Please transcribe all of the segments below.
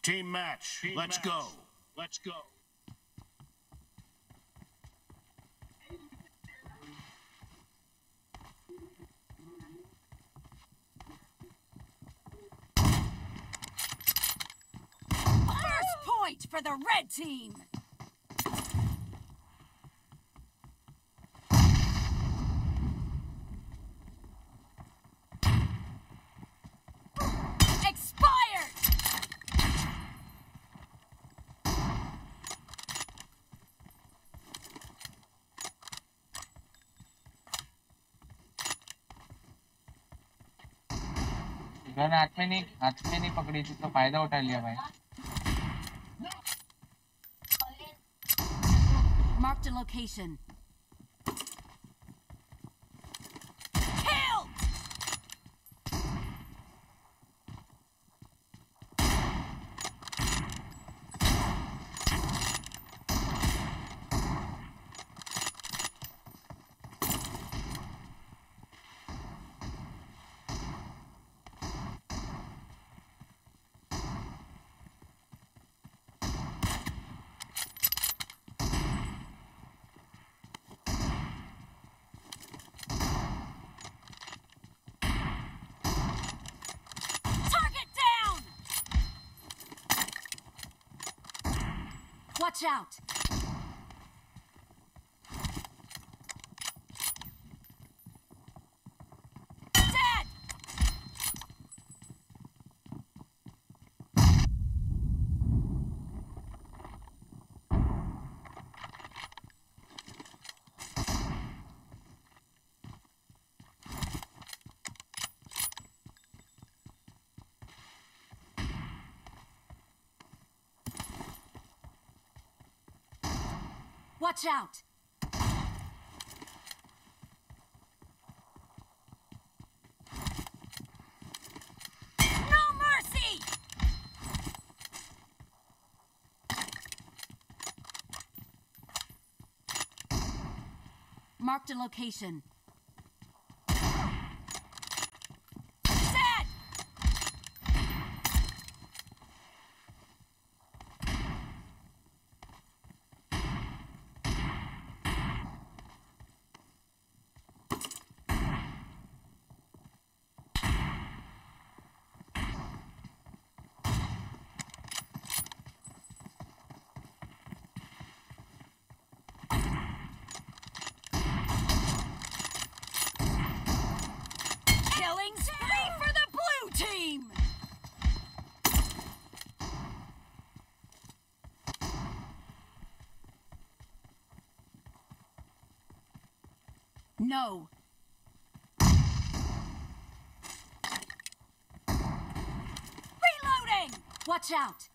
Team match. Let's go. Let's go. First point for the red team. Gun हाथ में नहीं पकड़ी थी तो फायदा उठा लिया भाई. Marked a location. Watch out! Dead! Watch out! No mercy! Marked a location. Dead! No. Reloading! Watch out!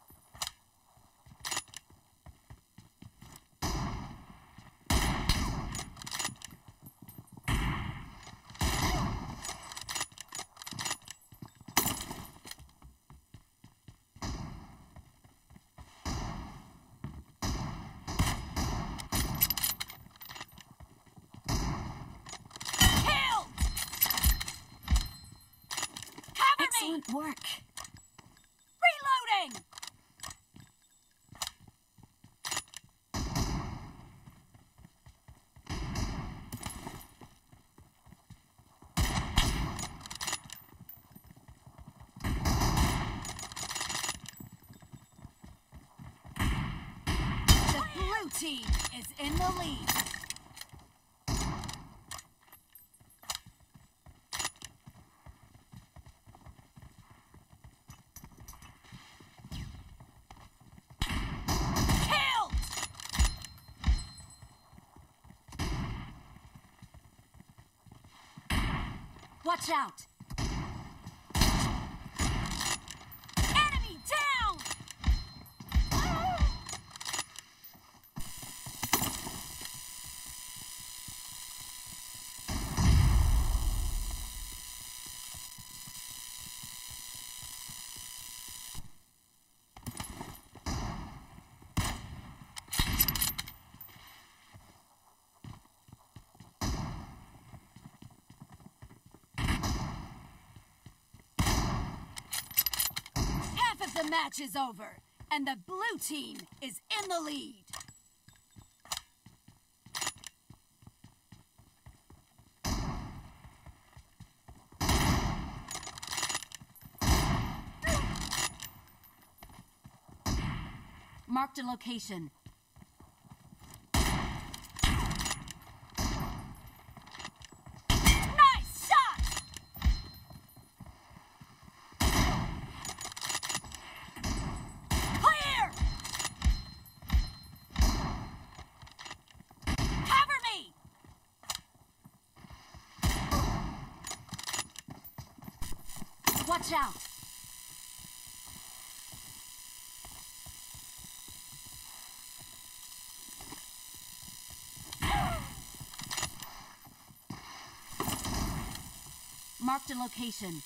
Excellent work. Reloading! The blue team is in the lead. Watch out! Enemy down! The match is over, and the blue team is in the lead. Marked a location. Nice shot! Clear! Cover me! Watch out! Marked a location.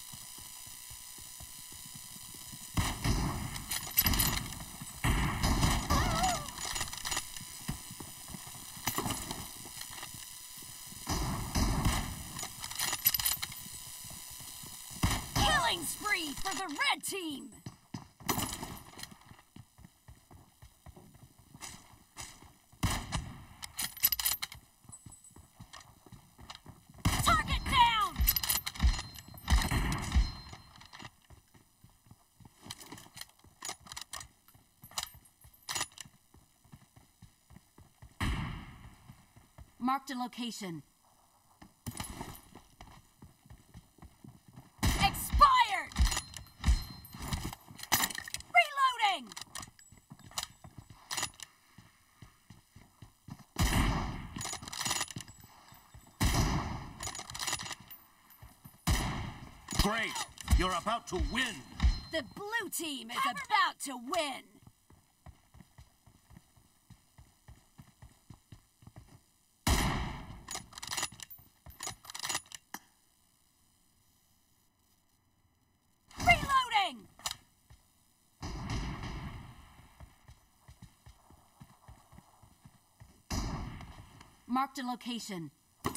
Killing spree for the red team! Target down! Marked a location. Expired! Reloading! Great! You're about to win! The blue team is about to win! Reloading! Marked a location.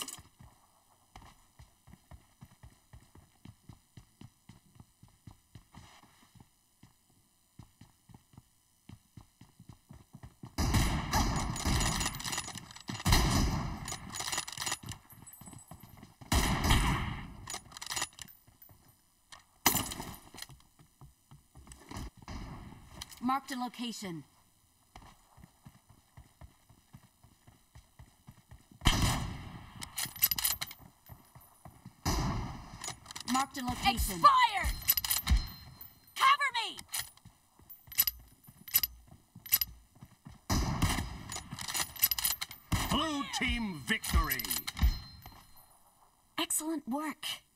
Marked a location. Marked a location. Expired! Cover me! Blue team victory! Excellent work.